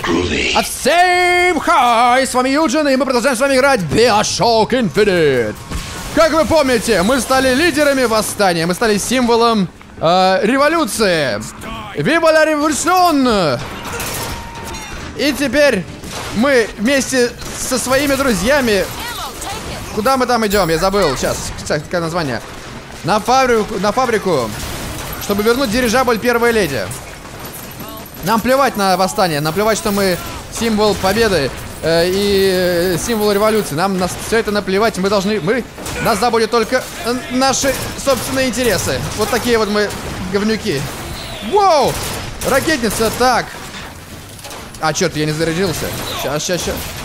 Всем хай! С вами Юджин, и мы продолжаем с вами играть BioShock Infinite. Как вы помните, мы стали лидерами восстания, мы стали символом революции. Viva la Revolution! И теперь мы вместе со своими друзьями... Куда мы там идем? Я забыл. Сейчас, кстати, какое название. На фабрику, чтобы вернуть дирижабль Первой Леди. Нам плевать на восстание, нам плевать, что мы символ победы и символ революции. Нам на все это наплевать, нас заботят только наши собственные интересы. Вот такие вот мы говнюки. Воу! Ракетница, так. А, черт, я не зарядился. Сейчас.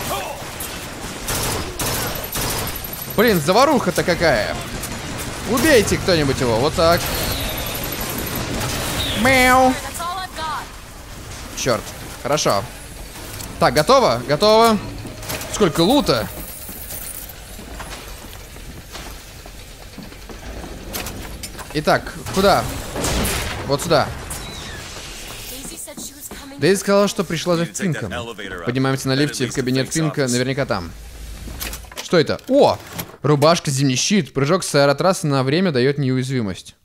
Блин, заваруха-то какая. Убейте кто-нибудь его, вот так. Мяу. Черт, хорошо. Так, готово? Готово. Сколько лута? Итак, куда? Вот сюда. Дейзи сказала, что пришла за Финком. Поднимаемся на лифте в кабинет Финка, наверняка там. Что это? О! Рубашка, зимний щит. Прыжок с аэротрассы на время дает неуязвимость.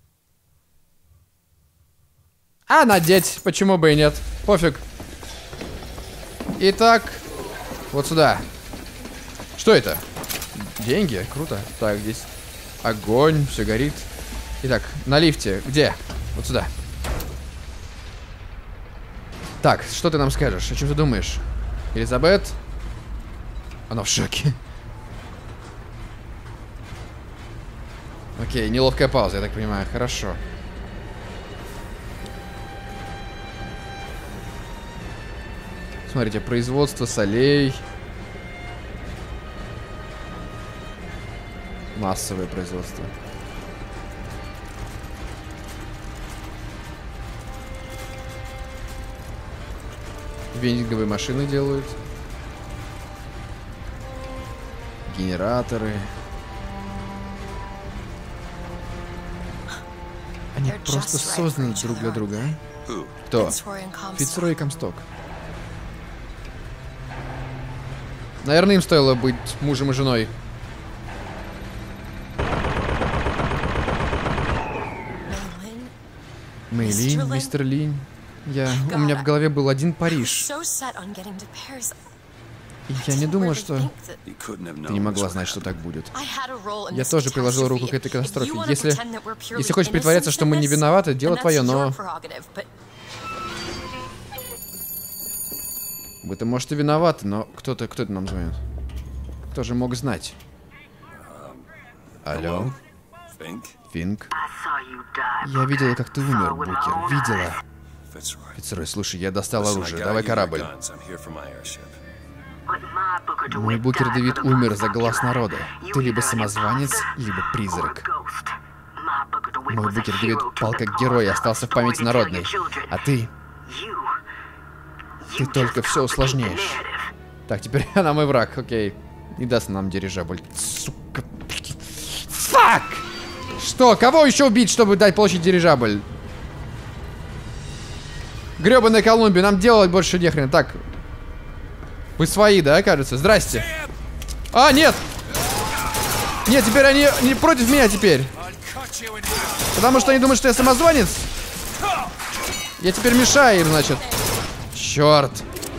А, надеть. Почему бы и нет? Пофиг. Итак, вот сюда. Что это? Деньги? Круто. Так, здесь огонь, все горит. Итак, на лифте. Где? Вот сюда. Так, что ты нам скажешь? О чем ты думаешь? Элизабет? Она в шоке. Окей, неловкая пауза, я так понимаю. Хорошо. Смотрите, производство солей. Массовое производство. Вендинговые машины делают. Генераторы. Они просто созданы друг для друга, а? Кто? Фицрой и Комсток. Наверное, им стоило быть мужем и женой. Мэйлин, мистер Линь. У меня в голове был один Париж. И я не думала, что... Ты не могла знать, что так будет. Я тоже приложил руку к этой катастрофе. Если хочешь притворяться, что мы не виноваты, дело твое, но... Вы-то, может, и виноваты, но кто это нам звонит? Кто же мог знать? Алло? Финк? Я видела, как ты умер, Букер. Видела. Фицрой, слушай, я достал оружие. Давай корабль. Мой Букер Дэвид умер за глаз народа. Ты либо самозванец, либо призрак. Мой Букер Дэвид пал как герой и остался в памяти народной. А ты... Ты только все усложняешь. Так, теперь она мой враг, окей. Не даст нам дирижабль. Сука. Фак! Что? Кого еще убить, чтобы дать получить дирижабль? Гребаная Колумбия, нам делать больше нехрен. Так. Вы свои, да, кажется? Здрасте. А, нет! Нет, теперь они не против меня теперь. Потому что они думают, что я самозванец. Я теперь мешаю им, значит. Черт.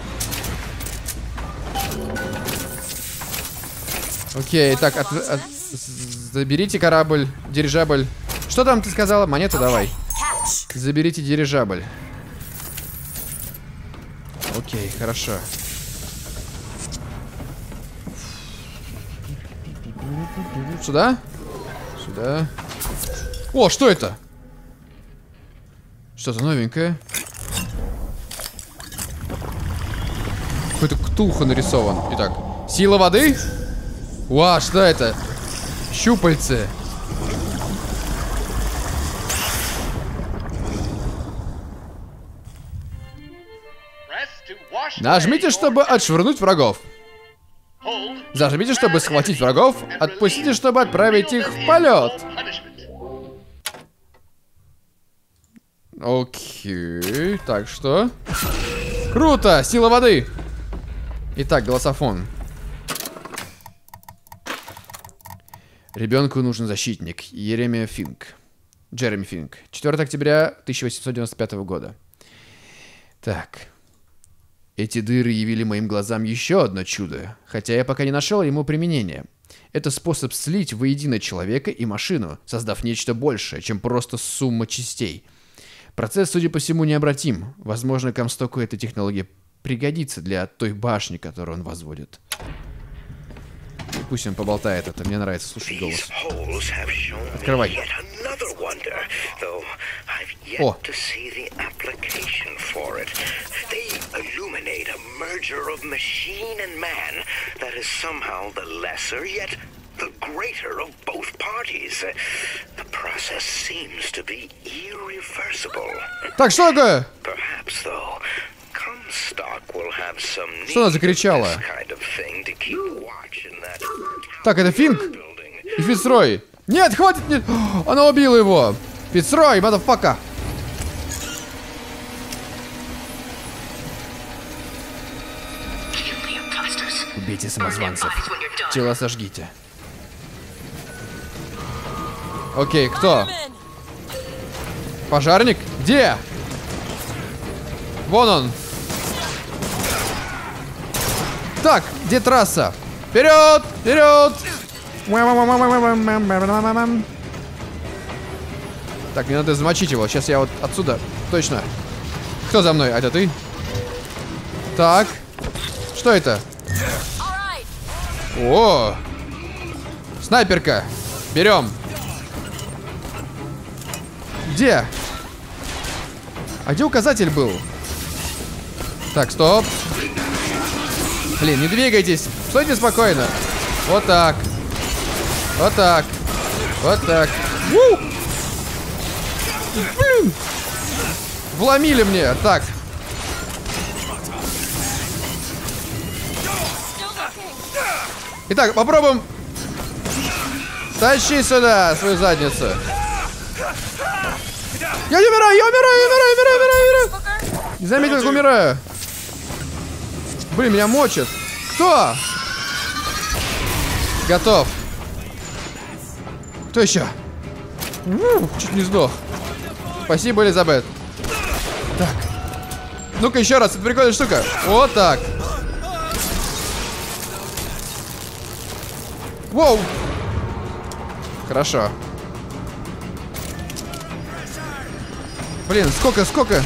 Окей, так, заберите корабль, дирижабль. Что там ты сказала? Монету давай. Заберите дирижабль. Окей, хорошо. Сюда? Сюда. О, что это? Что-то новенькое. Какой-то ктулха нарисован. Итак, сила воды? Вау, что это? Щупальцы. Нажмите, чтобы отшвырнуть врагов. Зажмите, чтобы схватить врагов. Отпустите, чтобы отправить их в полет. Окей. Так, что? Круто! Сила воды! Итак, голософон. Ребенку нужен защитник. Джереми Финк. 4 октября 1895 года. Так. Эти дыры явили моим глазам еще одно чудо, хотя я пока не нашел ему применения. Это способ слить воедино человека и машину, создав нечто большее, чем просто сумма частей. Процесс, судя по всему, необратим. Возможно, Комстоку эта технология пригодится для той башни, которую он возводит. Пусть он поболтает это, мне нравится слушать голос. Открывай. О! Так, что такое? Что она закричала? Так, это Финк? И Фицрой. Нет, хватит, нет. Она убила его. Фицрой, мадафака. Убейте самозванцев. Тело сожгите. Окей, кто? Пожарник? Где? Вон он. Так, где трасса? Вперед! Вперед! Так, мне надо замочить его. Сейчас я вот отсюда. Точно. Кто за мной? А это ты? Так. Что это? О! Снайперка. Берем. Где? А где указатель был? Так, стоп. Блин, не двигайтесь. Стойте спокойно. Вот так. Вот так. Вот так. Блин. Вломили мне. Так. Итак, попробуем. Тащи сюда свою задницу. Я не умираю, я умираю. Не заметил, как умираю. Блин, меня мочат. Кто? Готов. Кто еще? Чуть не сдох. Спасибо, Элизабет. Так. Ну-ка еще раз, это прикольная штука. Вот так. Воу. Хорошо. Блин, сколько?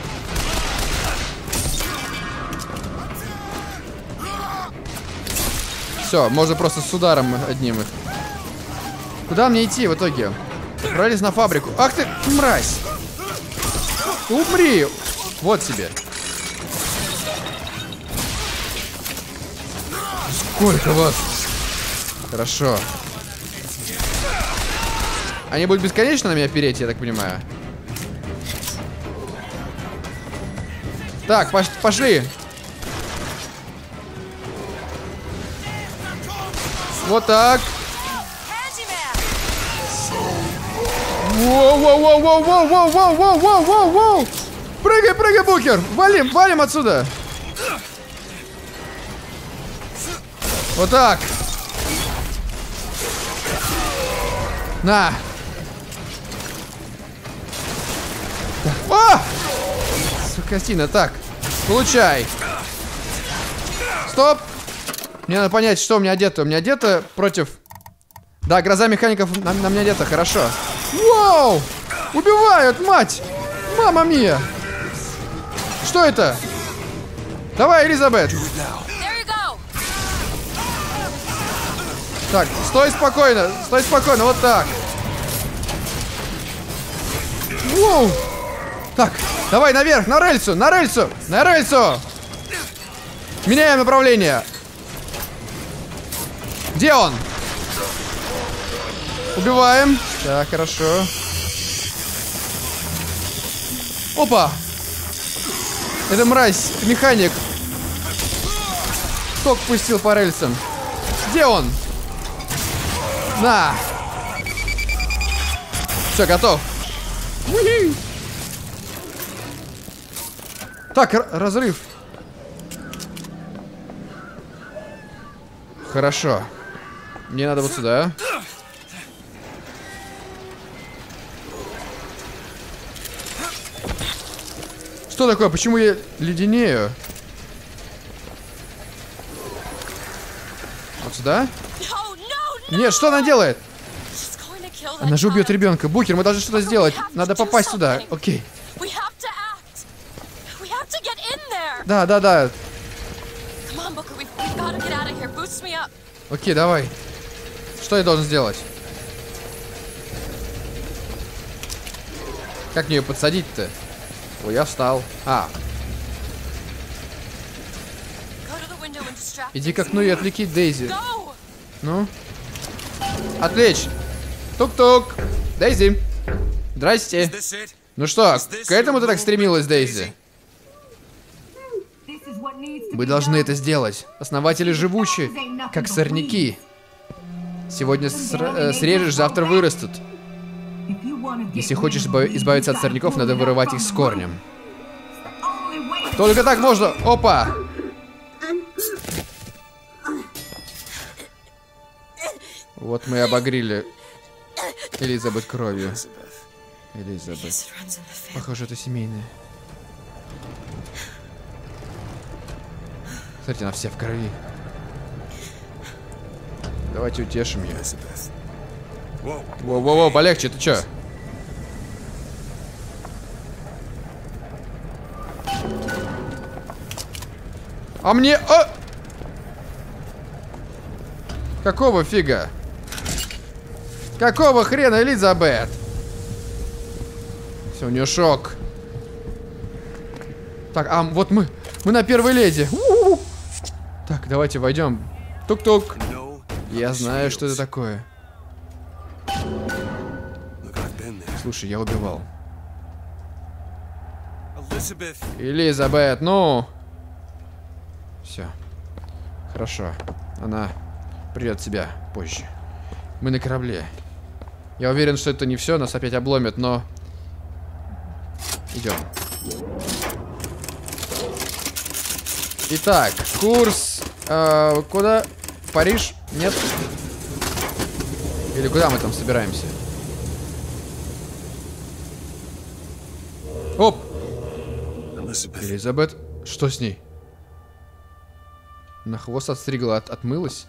Все, можно просто с ударом одним их. Куда мне идти в итоге? Отправились на фабрику. Ах ты, мразь! Умри! Вот тебе. Сколько вас? Хорошо. Они будут бесконечно на меня переть, я так понимаю. Так, пошли. Вот так. Воу. Прыгай, Букер. Валим отсюда. Вот так. На. А! Сукасина, так. Получай. Стоп. Мне надо понять, что у меня одето. У меня одето против... Да, гроза механиков на меня одета, хорошо. Вау! Убивают, мать! Мама мия! Что это? Давай, Элизабет. Так, стой спокойно, вот так. Воу! Так, давай наверх, на рельсу! Меняем направление. Где он? Убиваем. Так, хорошо. Опа! Это мразь, механик. Ток пустил по рельсам. Где он? На! Все, готов. Так, разрыв. Хорошо. Мне надо вот сюда. Что такое? Почему я леденею? Вот сюда? Нет, что она делает? Она же убьет ребенка. Букер, мы должны что-то сделать. Надо попасть сюда. Окей. Да, да, да. Окей, давай. Что я должен сделать? Как мне ее подсадить-то? Ой, я встал. А. Иди к окну и отвлеки Дейзи. Ну? Отвлечь. Тук-тук. Дейзи. Здрасте. Ну что, к этому ты так стремилась, Дейзи? Вы должны это сделать. Основатели живучи, как сорняки. Сегодня срежешь, завтра вырастут. Если хочешь избавиться от сорняков, надо вырывать их с корнем. Только так можно. Опа! Вот мы и обогрели Элизабет кровью. Элизабет. Похоже, это семейное. Смотрите, она вся в крови. Давайте утешим ее. Воу-воу-воу, полегче, ты чё? А мне... А! Какого фига? Какого хрена, Элизабет? Все, у нее шок. Так, а вот мы на первой леди. У-у-у. Так, давайте войдем. Тук-тук. Я знаю, что это такое. Слушай, я убивал. Элизабет, ну. Все. Хорошо. Она придет в себя позже. Мы на корабле. Я уверен, что это не все, нас опять обломят, но... Идем. Итак, курс... куда? В Париж? Нет? Или куда мы там собираемся? Оп! Элизабет, что с ней? На хвост отстригла, отмылась?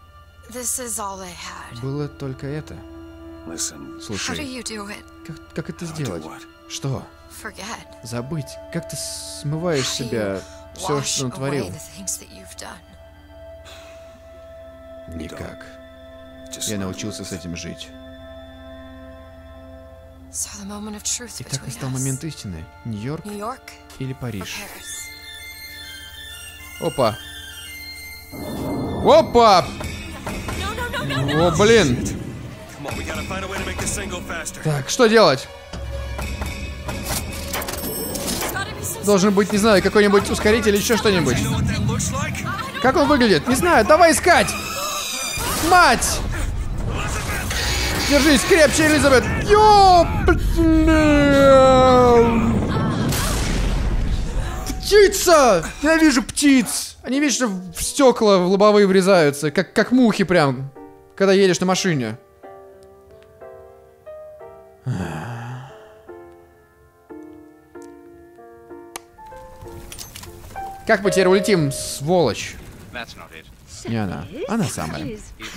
Было только это. Слушай, как это сделать? Что? Забыть. Как ты смываешь себя все, что натворил? Никак. Я научился с этим жить. Итак, настал момент истины. Нью-Йорк или Париж? Опа. Опа! О, блин. Так, что делать? Должен быть, не знаю, какой-нибудь ускоритель или еще что-нибудь. Как он выглядит? Не знаю, давай искать! Мать! Держись крепче, Элизабет! Птица! Я вижу птиц! Они вечно в стекла в лобовые врезаются, как мухи прям, когда едешь на машине. Как мы теперь улетим, сволочь? Не она. Она самая.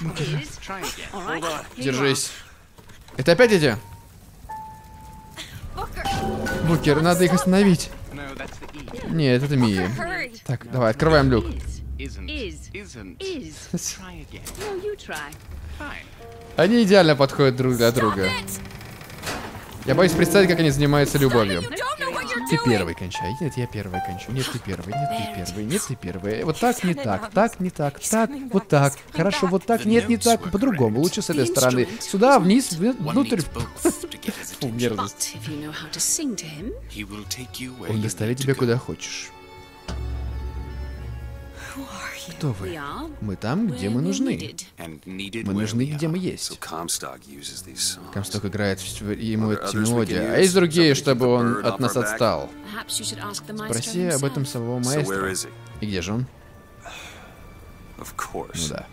Держись. Это опять эти? Букер, надо их остановить. Нет, это Мия. Так, давай, открываем люк. Они идеально подходят друг для друга. Я боюсь представить, как они занимаются любовью. Ты первый кончай. Нет, я первый кончу. Нет, ты первый. Нет, ты первый. Нет, ты первый. Вот так, не так. Так, не так. Так, вот так. Хорошо, вот так. Нет, не так. По-другому. Лучше с этой стороны. Сюда, вниз, внутрь. Фу, мерзость. Он доставит тебя куда хочешь. Кто вы? Мы там, где мы нужны. Мы нужны, где мы есть. Комсток играет ему эти мелодии. А есть другие, чтобы он от нас отстал? Спроси об этом самого маэстро. И где же он? Ну да.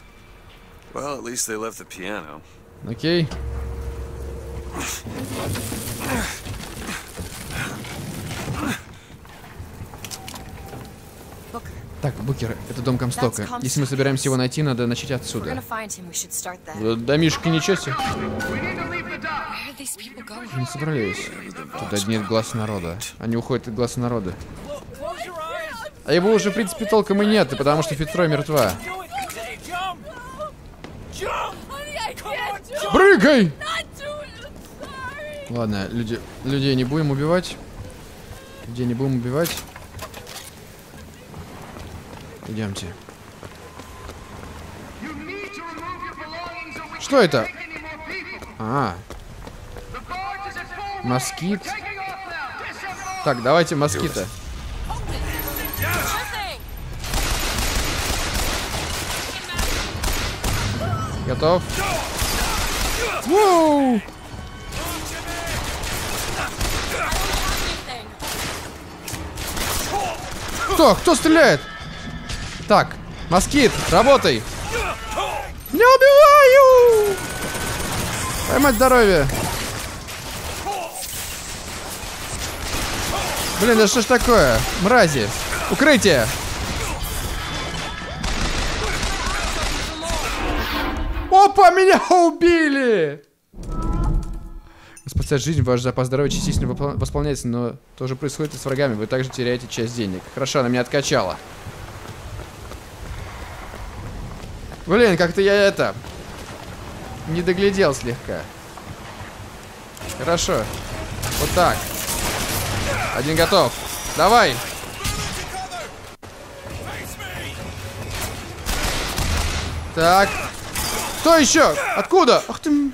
Окей. Так, Букер, это дом Комстока. Если мы собираемся его найти, надо начать отсюда. Домишки, ничего себе. Не собрались. Туда нет глаз народа. Они уходят от глаз народа. А его уже, в принципе, толком и нет, потому что Фицрой мертва. Прыгай! Ладно, людей не будем убивать. Людей не будем убивать. Идемте. Что это? А. Москит. Так, давайте москита. Готов? Воу! Кто стреляет? Так, москит, работай. Не убиваю! Поймать здоровье. Блин, да что ж такое? Мрази. Укрытие. Опа, меня убили! Спасать жизнь, ваш запас здоровья частично восполняется, но тоже происходит и с врагами. Вы также теряете часть денег. Хорошо, она меня откачала. Блин, как-то я это... не доглядел слегка. Хорошо. Вот так. Один готов. Давай. Так. Кто еще? Откуда? Ах ты...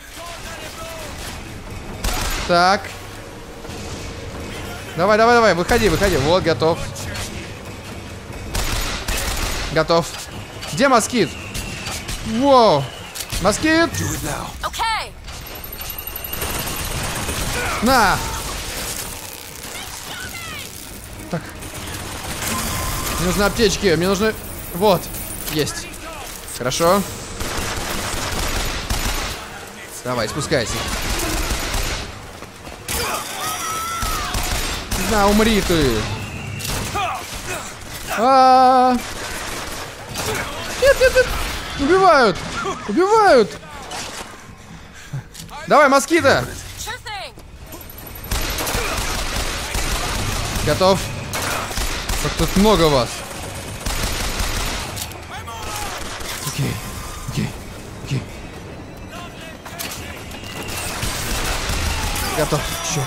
Так. Давай, выходи. Вот, готов. Готов. Где москит? Воу. Москит. На. Так. Мне нужны аптечки, мне нужны... Вот. Есть. Хорошо. Давай, спускайся. На, умри ты. Нет. Убивают. Давай, москита. Готов. Как тут много вас. Окей. Готов. Черт.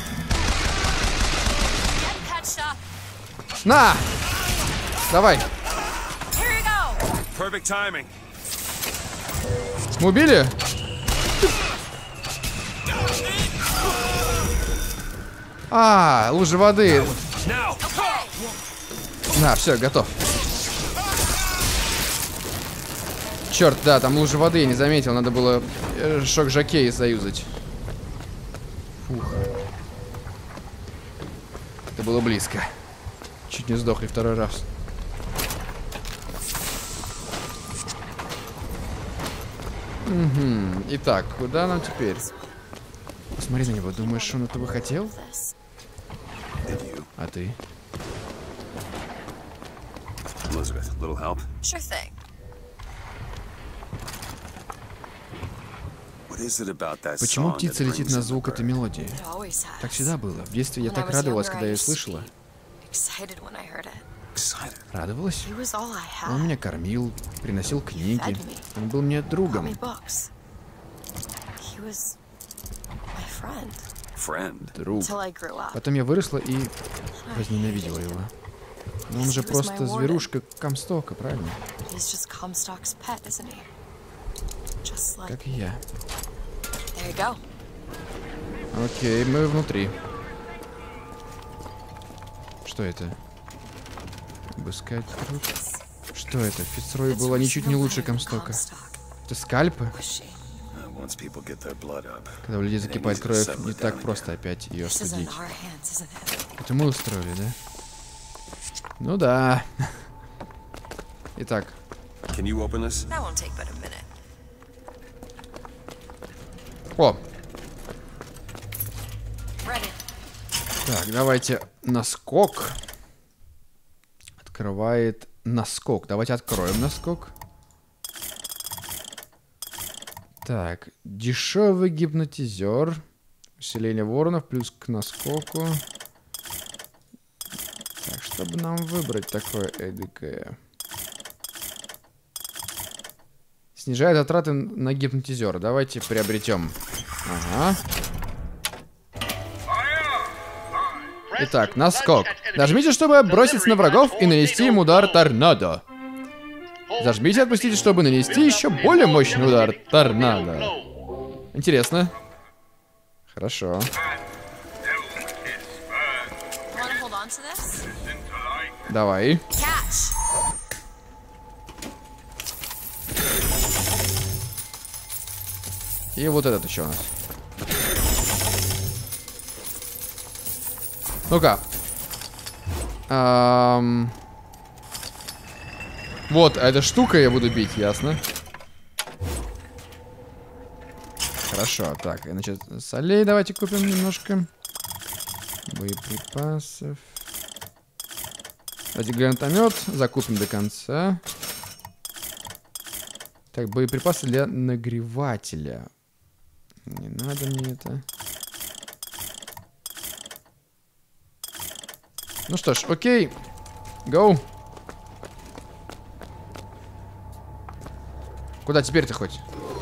На! Давай. Мы убили? А, лужа воды. На, все, готов. Черт, да, там лужа воды, я не заметил. Надо было шок-жокей заюзать. Фух. Это было близко. Чуть не сдохли второй раз. Угу. Итак, куда нам теперь? Посмотри на него. Думаешь, он этого хотел? А ты? Почему птица летит на звук этой мелодии? Так всегда было. В детстве я так радовалась, когда ее слышала. Радовалась? Он меня кормил, приносил книги. Он был мне другом. Друг. Потом я выросла и возненавидела его. Но он же просто зверушка Комстока, правильно? Как и я. Окей, мы внутри. Что это? Обыскать труд. Что это? Фицрой было ничуть не лучше Комстока. Это скальпы? Когда у людей закипает кровь, не так просто опять ее судить. Это мы устроили, да? Ну да. Итак. О! Так, давайте наскок. Открывает наскок. Давайте откроем наскок. Так, дешевый гипнотизер. Усиление воронов плюс к наскоку. Так, чтобы нам выбрать такое эдакое. Снижает затраты на гипнотизер. Давайте приобретем. Ага. Итак, наскок. Нажмите, чтобы броситься на врагов и нанести им удар торнадо. Зажмите и отпустите, чтобы нанести еще более мощный удар торнадо. Интересно. Хорошо. Давай. И вот этот еще у нас. Ну-ка. Вот, эта штука я буду бить, ясно? Хорошо, так, значит, солей давайте купим немножко. Боеприпасов. Давайте гранатомет закупим до конца. Так, боеприпасы для нагревателя. Не надо мне это. Ну что ж, окей. Гоу. Куда теперь-то хоть?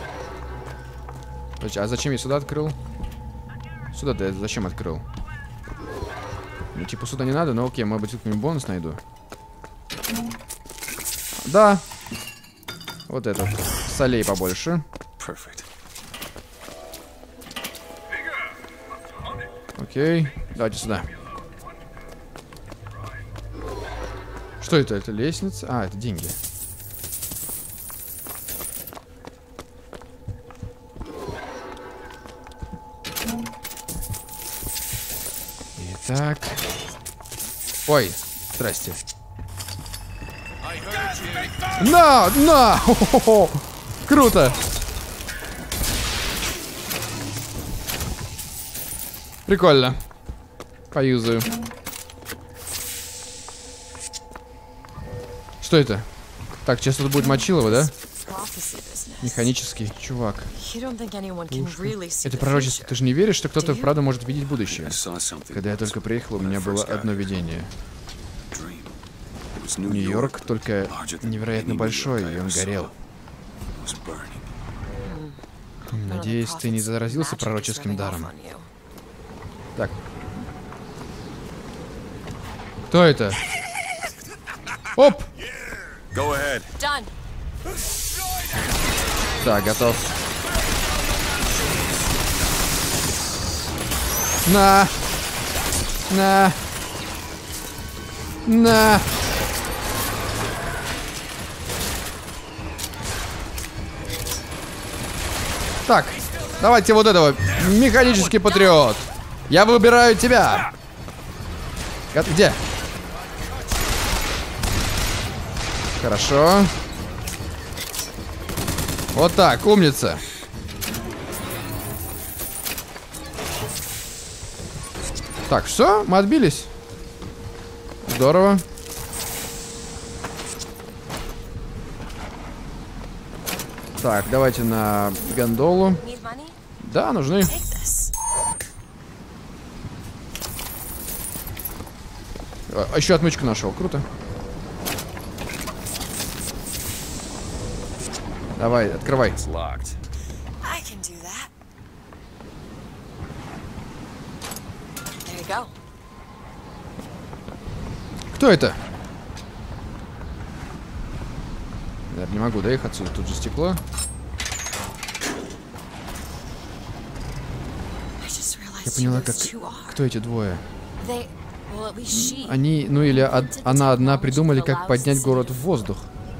А зачем я сюда открыл? Сюда-то я зачем открыл? Ну, типа, сюда не надо, но окей, может быть, тут бонус найду. Да. Вот этот. Солей побольше. Окей. Давайте сюда. Что это? Это лестница? А, это деньги. Итак. Ой, здрасте. На! На! Хо-хо-хо! Круто! Прикольно. Поюзаю. Что это? Так, сейчас тут будет Мочилова, да? Механический чувак. Это пророчество. Ты же не веришь, что кто-то правда может видеть будущее? Когда я только приехал, у меня было одно видение. Нью-Йорк, только невероятно большой, и он горел. Надеюсь, ты не заразился пророческим даром. Так. Кто это? Оп! Так, готов. На! На! На! Так, давайте вот этого. Механический патриот. Я выбираю тебя. Где? Хорошо. Вот так, умница. Так, все, мы отбились. Здорово. Так, давайте на гондолу. Да, нужны. Еще отмычку нашел, круто. Давай, открывай. Кто это? Я не могу доехать отсюда, тут же стекло. Я поняла, как... Кто эти двое? Они, ну или она одна придумали, как поднять город в воздух.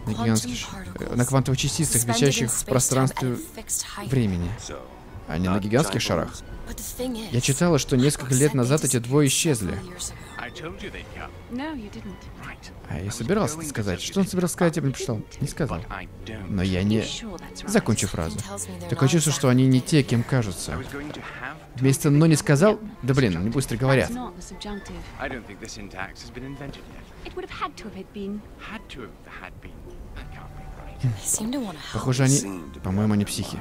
На гигантских... На квантовых частицах, висящих в пространстве времени. А не на гигантских шарах. Я читала, что несколько лет назад эти двое исчезли. А я собирался сказать. Что он собирался сказать, я бы не прочитал. Не сказал. Но я не... Закончу фразу. Такое чувство, что они не те, кем кажутся. Вместо «но» не сказал... Да блин, они быстро говорят. Похоже, они... По-моему, они психи.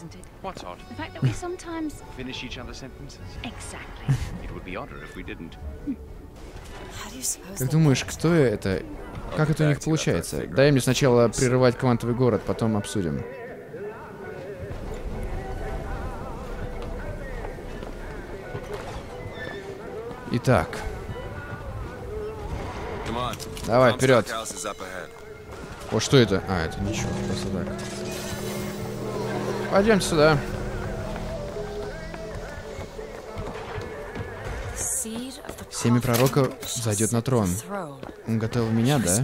Как думаешь, кто это? Как это у них получается? Дай мне сначала прерывать квантовый город, потом обсудим. Итак. Давай, вперед. О, что это? А, это ничего, просто так. Пойдемте сюда. Семя пророка зайдет на трон. Он готовил меня, да?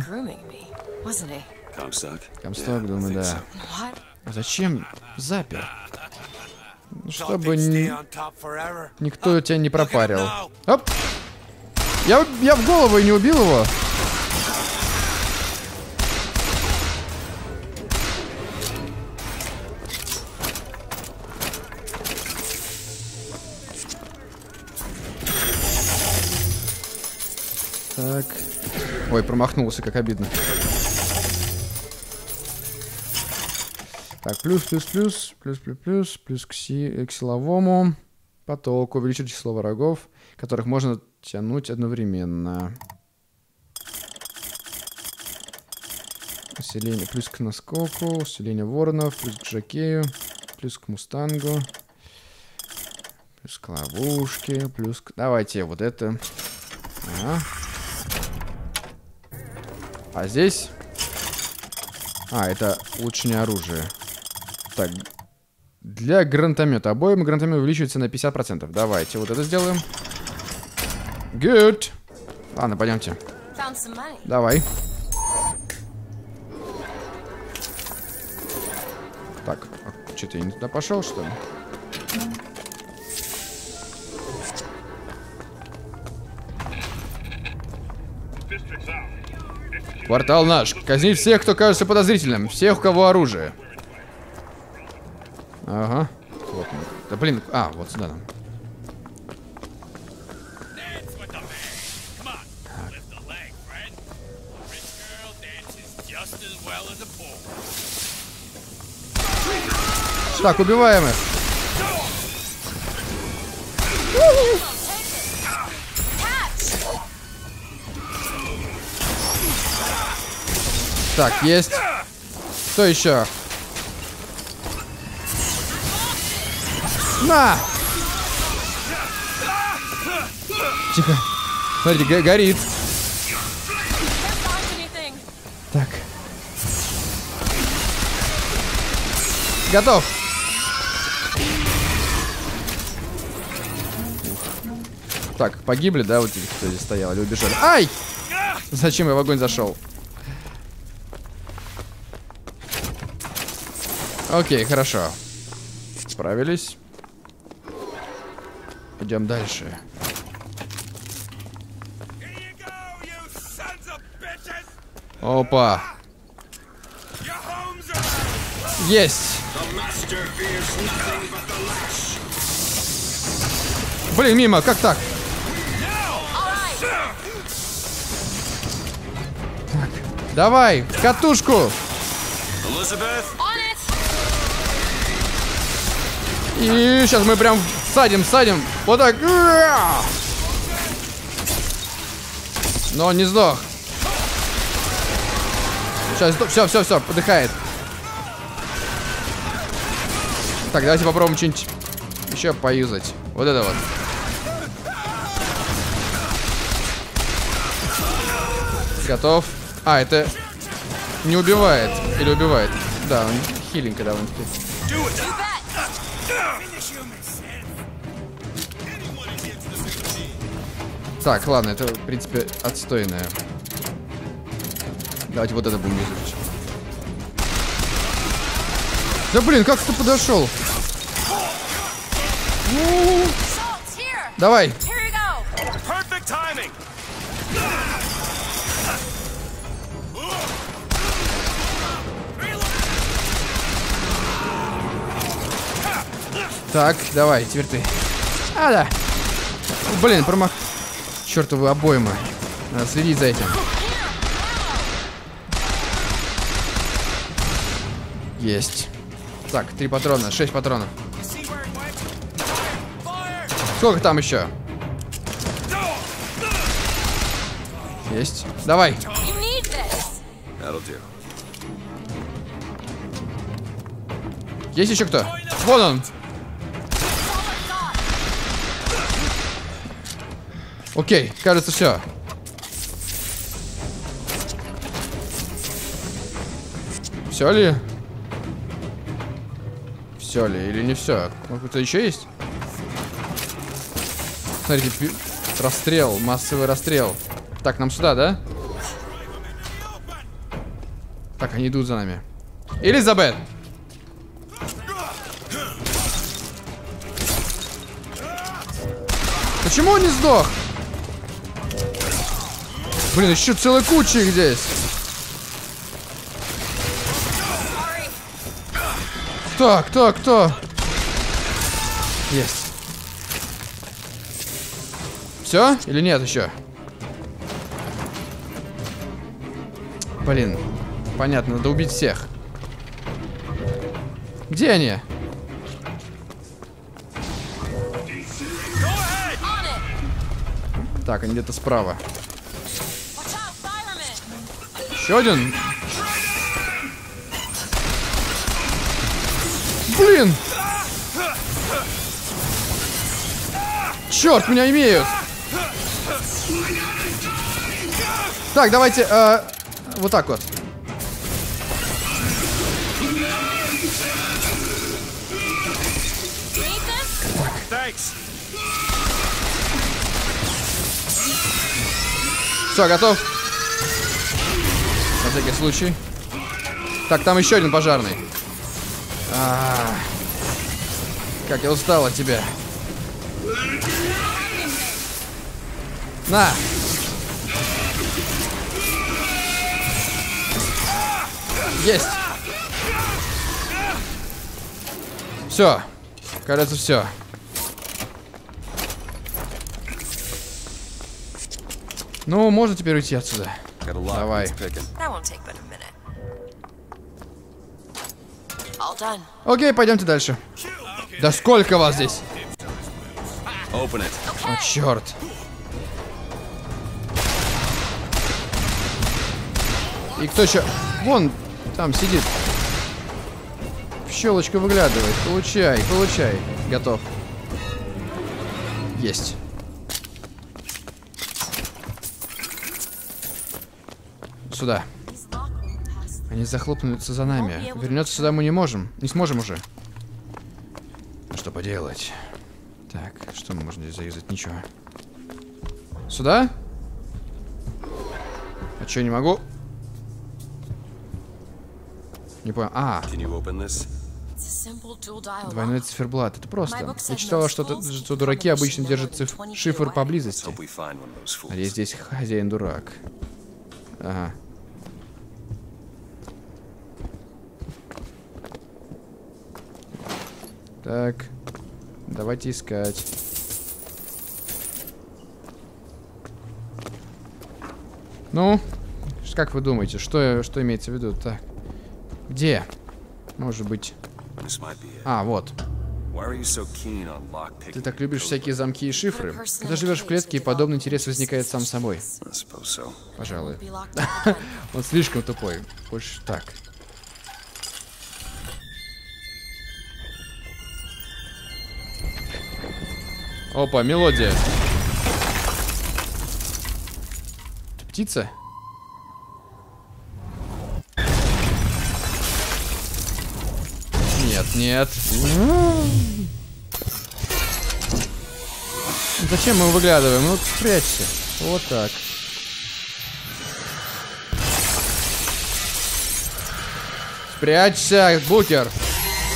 Комсток, думаю, да. А зачем запер? Чтобы никто тебя не пропарил. Оп! Я в голову и не убил его. Так. Ой, промахнулся, как обидно. Так, плюс к силовому потоку. Увеличить число врагов, которых можно тянуть одновременно. Усиление, плюс к наскоку, усиление воронов, плюс к жокею, плюс к мустангу, плюс к ловушке, плюс к... Давайте вот это. Ага. А здесь... А, это улучшение оружия. Так. Для гранатомета. Обоим гранатомет увеличивается на 50%. Давайте вот это сделаем. Good. Ладно, пойдемте. Давай. Так, что-то я не туда пошел, что ли? Квартал наш. Казнить всех, кто кажется подозрительным. Всех, у кого оружие. Ага. Вот он. Да блин. А, вот сюда нам. Так, убиваем их. Так, есть. Что еще? На! Тихо. Смотрите, горит. Так. Готов. Так, погибли, да, вот эти, кто здесь стоял, или убежали? Ай! Зачем я в огонь зашел? Окей, хорошо. Справились. Идем дальше. Опа. Есть. Блин, мимо, как так? Так, давай, катушку. И сейчас мы прям садим. Вот так. Но он не сдох. Сейчас, все, подыхает. Так, давайте попробуем что-нибудь еще поюзать. Вот это вот. Готов. А, это не убивает. Или убивает. Да, он хиленько довольно-таки. Так, ладно, это, в принципе, отстойное. Давайте вот это будем юзать. Да блин, как ты подошел? Давай. Так, давай, теперь ты. А, да. Блин, промах. Чертовы обоймы. Надо следить за этим. Есть. Так, 3 патрона, 6 патронов. Сколько там еще? Есть. Давай. Есть еще кто? Вон он. Окей, кажется, все. Все ли? Все ли или не все? Какой-то еще есть? Смотрите, расстрел, массовый расстрел. Так, нам сюда, да? Так, они идут за нами. Элизабет! Почему он не сдох? Блин, еще целая куча их здесь. Кто? Есть. Все? Или нет еще? Блин. Понятно, надо убить всех. Где они? Так, они где-то справа. Еще один. Блин! Черт, меня имеют! Так, давайте вот так вот. Все, готов. На всякий случай. Так, там еще один пожарный. Как я устал от тебя. На! Есть! Все. Кажется, все. Ну, можно теперь уйти отсюда. Давай. Окей, пойдемте дальше. Да сколько вас здесь? О, черт. И кто еще? Вон, там сидит. В щелочку выглядывает. Получай, получай. Готов. Есть. Сюда. Они захлопнутся за нами. Вернуться сюда мы не можем. Не сможем уже. Что поделать? Так, что мы можем здесь заюзать? Ничего. Сюда? А что, не могу? Не понял. Двойной циферблат. Это просто. Я читала, что дураки обычно держат шифр поблизости. Надеюсь, здесь хозяин дурак. Ага. Так. Давайте искать. Ну, как вы думаете, что имеется в виду? Так. Где? Может быть. А, вот. Ты так любишь всякие замки и шифры? Когда живешь в клетке, и подобный интерес возникает сам собой. Пожалуй. Он слишком тупой. Больше так. Опа, мелодия. Это птица? Нет. Зачем мы выглядываем? Ну, спрячься. Вот так. Спрячься, Букер.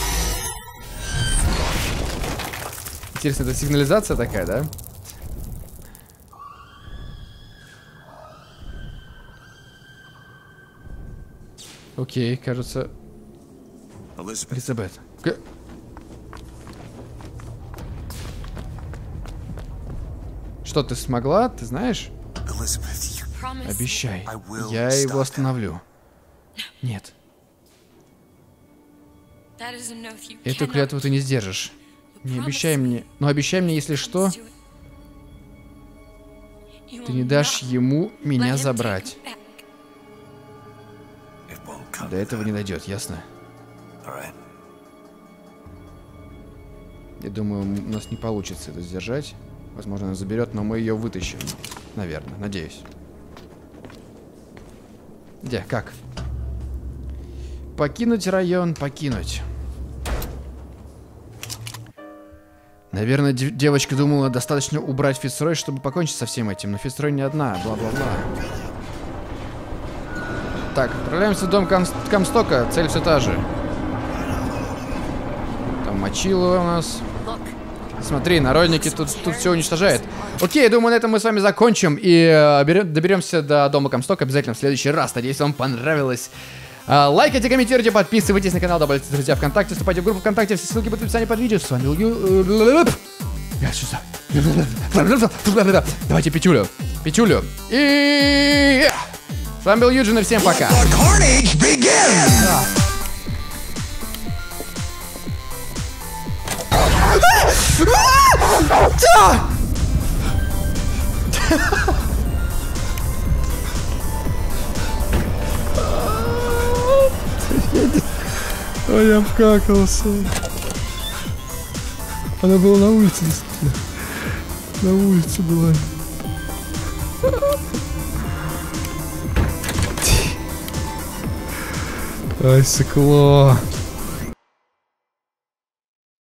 Интересно, это сигнализация такая, да? Окей, кажется... Элизабет. Что, ты смогла? Ты знаешь? Обещай, я его остановлю. Нет. Эту клятву ты не сдержишь. Не обещай мне. Но обещай мне, если что, ты не дашь ему меня забрать. До этого не дойдет, ясно? Я думаю, у нас не получится это сдержать. Возможно, она заберет, но мы ее вытащим. Наверное, надеюсь. Где? Как? Покинуть район, покинуть. Наверное, девочка думала, достаточно убрать Фицрой, чтобы покончить со всем этим. Но Фицрой не одна, бла-бла-бла. Так, отправляемся в дом Комстока. Цель все та же. Там мочило у нас. Смотри, народники тут все уничтожают. Окей, думаю, на этом мы с вами закончим. И доберемся до дома Комстока обязательно в следующий раз. Надеюсь, вам понравилось. Лайкайте, комментируйте, подписывайтесь на канал, добавляйте друзья ВКонтакте, вступайте в группу ВКонтакте, все ссылки будут в описании под видео. С вами был Давайте пятюлю. Пятюлю. И... С вами был Юджин, и всем пока. Ой, я обкакался. Она была на улице, действительно. На улице была. Ай, сыкло.